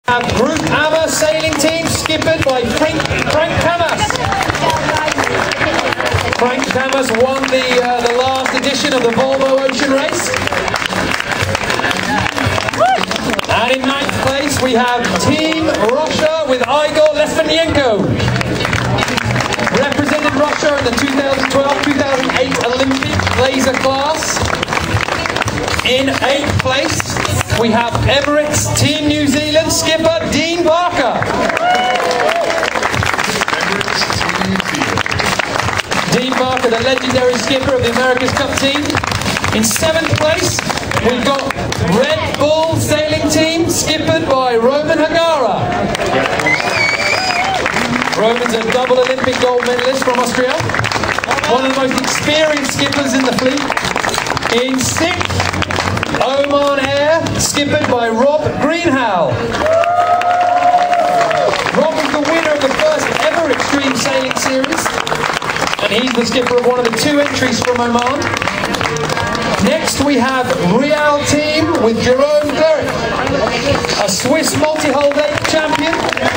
Group AMA sailing team, skippered by Frank Camas. Frank Camas won the last edition of the Volvo Ocean Race. And in 9th place we have Team Russia with Igor Litvinenko. Represented Russia in the 2012-2008 Olympic laser class. In 8th place we have Emirates Team New Zealand skipper Dean Barker. Dean Barker, the legendary skipper of the America's Cup team. In 7th place we've got Red Bull sailing team skippered by Roman Hagara. Roman's a double Olympic gold medalist from Austria. One of the most experienced skippers in the fleet. In 6th, Oman Air, skippered by Rob Greenhalgh. Rob was the winner of the first ever Extreme Sailing Series, and he's the skipper of one of the 2 entries from Oman. Next we have Real Team with Jerome Cleric, a Swiss multi-hull lake champion.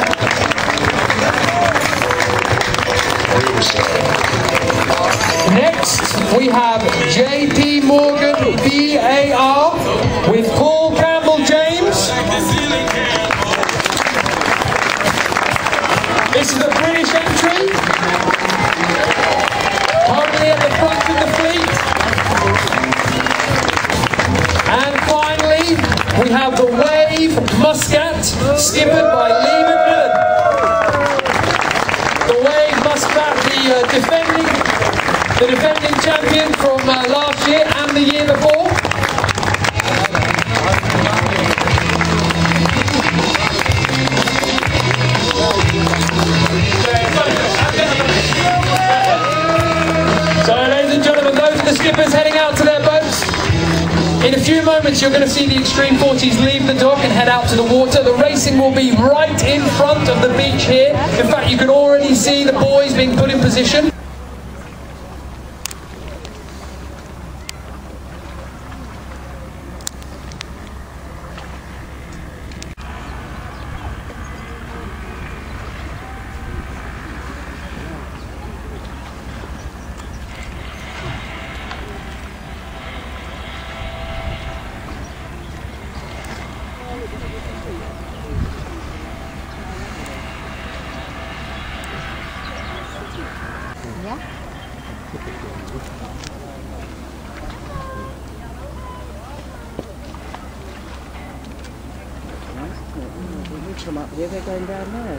Next we have JP Morgan BAR with Paul Campbell James. This is a British entry, currently at the front of the fleet. And finally we have the Wave Muscat, skippered by Lee McMillan. The Wave Muscat, the defending champion from last year and the year before. So ladies and gentlemen, those are the skippers heading out to their boats. In a few moments you're going to see the Extreme 40s leave the dock and head out to the water. The racing will be right in front of the beach here. In fact, you can already see the boys being put in position. Come up here, they're going down there.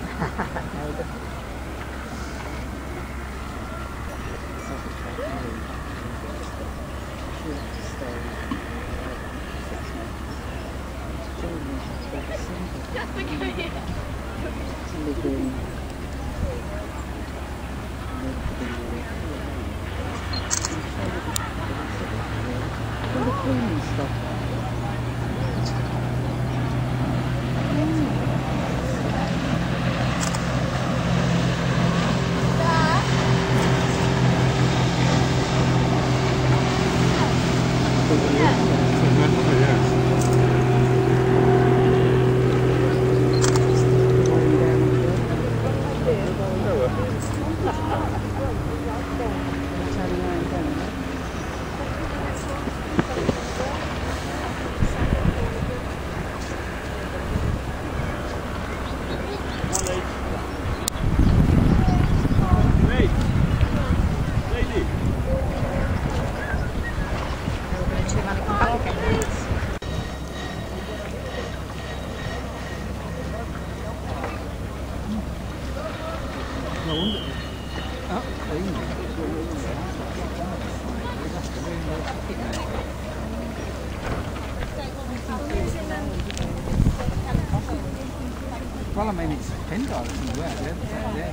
Well, I mean, it's $10 as well, yeah.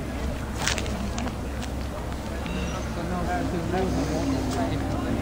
So no, the rules are more differently.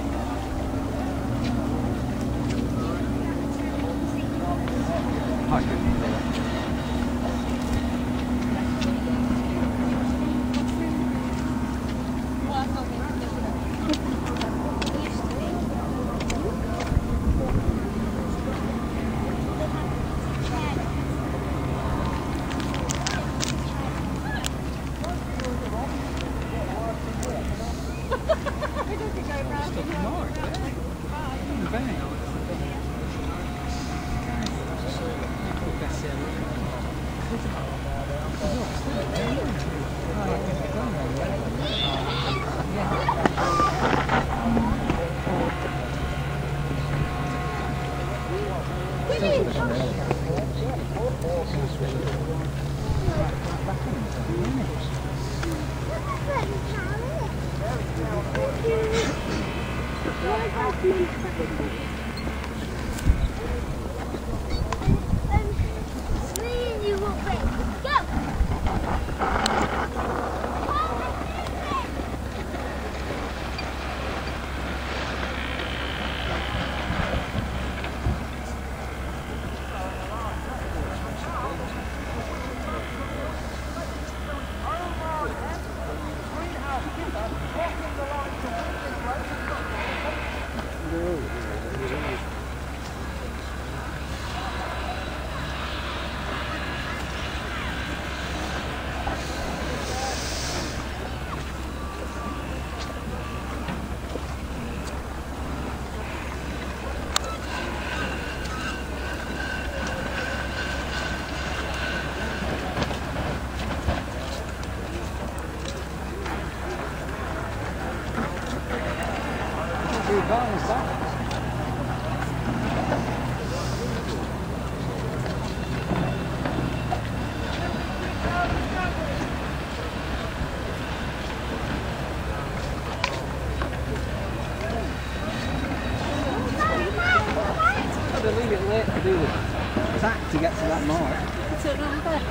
They leave it late to do the tack to get to that mark. What's it number?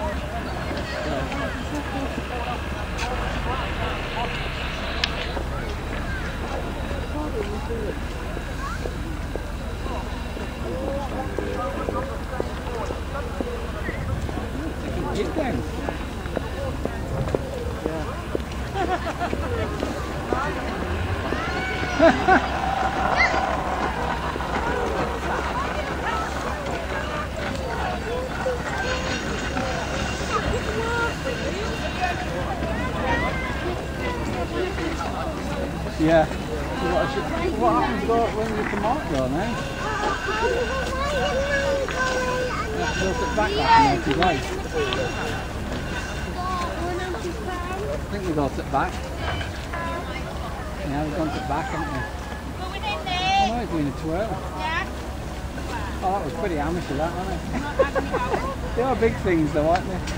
Jig down. Yeah. What happens when you come out though now? You have to tilt it back like an empty light. I think we got it back. Yeah, we've got it back, haven't we? Oh no, it's doing a twirl. Oh, that was pretty amateur that, wasn't it? They are big things though, aren't they?